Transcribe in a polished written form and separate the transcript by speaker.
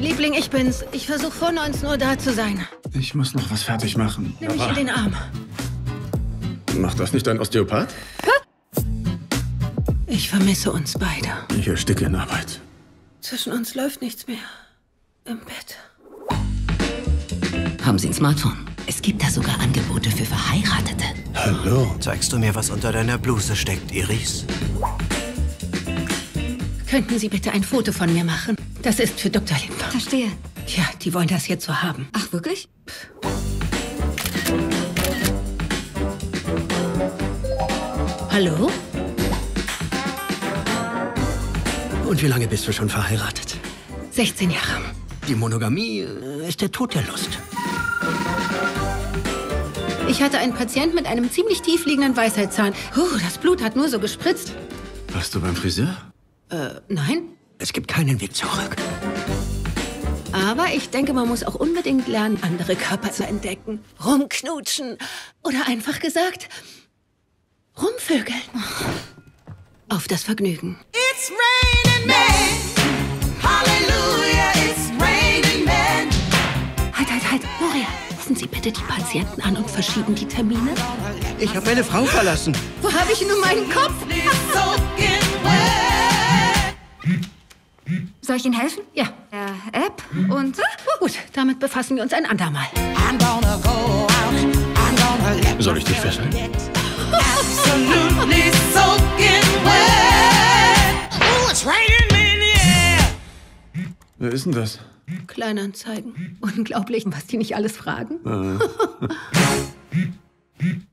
Speaker 1: Liebling, ich bin's. Ich versuche vor 19 Uhr da zu sein.
Speaker 2: Ich muss noch was fertig machen.
Speaker 1: Nimm mich in den Arm.
Speaker 2: Macht das nicht ein Osteopath?
Speaker 1: Ich vermisse uns beide.
Speaker 2: Ich ersticke in Arbeit.
Speaker 1: Zwischen uns läuft nichts mehr. Im Bett.
Speaker 3: Haben Sie ein Smartphone? Es gibt da sogar Angebote für Verheiratete.
Speaker 2: Hallo.
Speaker 4: Zeigst du mir, was unter deiner Bluse steckt, Iris?
Speaker 1: Könnten Sie bitte ein Foto von mir machen? Das ist für Dr. Lindner.
Speaker 5: Verstehe.
Speaker 1: Tja, die wollen das jetzt so haben.
Speaker 5: Ach, wirklich?
Speaker 1: Hallo?
Speaker 4: Und wie lange bist du schon verheiratet?
Speaker 1: 16 Jahre.
Speaker 4: Die Monogamie ist der Tod der Lust.
Speaker 1: Ich hatte einen Patient mit einem ziemlich tief liegenden Weisheitszahn. Das Blut hat nur so gespritzt.
Speaker 2: Warst du beim Friseur?
Speaker 1: Nein.
Speaker 4: Es gibt keinen Weg zurück.
Speaker 1: Aber ich denke, man muss auch unbedingt lernen, andere Körper zu entdecken. Rumknutschen. Oder einfach gesagt, rumvögeln. Auf das Vergnügen.
Speaker 6: It's raining men. Hallelujah, it's raining men.
Speaker 1: Halt. Moria, rufen Sie bitte die Patienten an und verschieben die Termine.
Speaker 4: Ich habe meine Frau verlassen.
Speaker 1: Wo habe ich nun meinen Kopf?
Speaker 6: Soaking wet.
Speaker 5: Soll ich Ihnen helfen?
Speaker 1: Ja.
Speaker 5: App und...
Speaker 1: Gut, damit befassen wir uns ein andermal.
Speaker 6: I'm gonna go out. I'm gonna let
Speaker 2: Soll ich dich fesseln?
Speaker 6: absolutely soaking wet. Oh, it's raining men, yeah.
Speaker 2: Wer ist denn das?
Speaker 1: Kleinanzeigen. Unglaublich, was die nicht alles fragen.